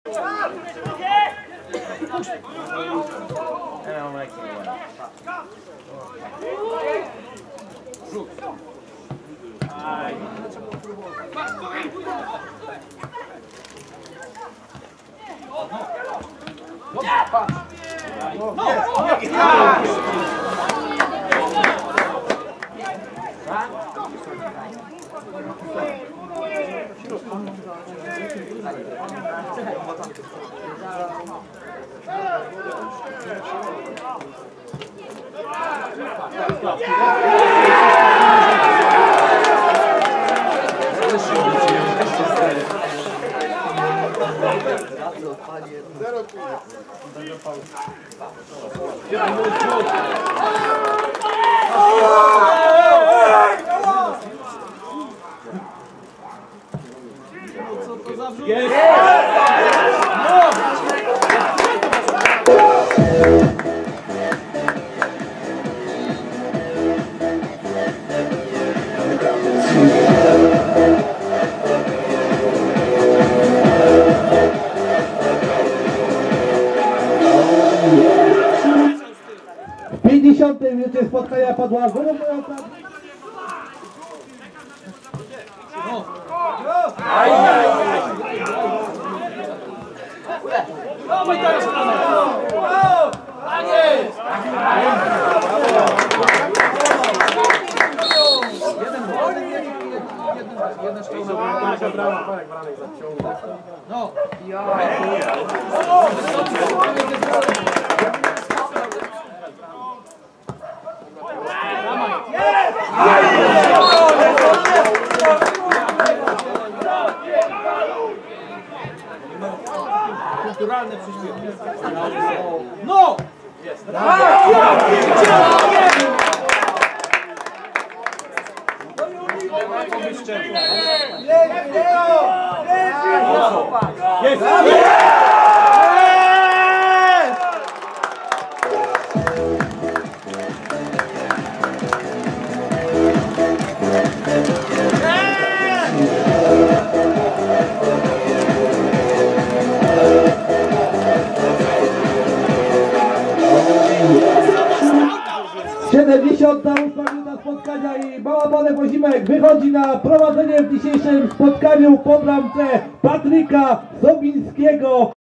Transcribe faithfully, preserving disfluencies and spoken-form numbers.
W pięćdziesiątej minucie spotkania padła wyrównująca. No, ja. Kulturalne przyspieszenie. No! Jest. Jest! siedemdziesiąta ósma minuta spotkania i Małabole Wozimek wychodzi na prowadzenie w dzisiejszym spotkaniu po bramce Patryka Sobińskiego.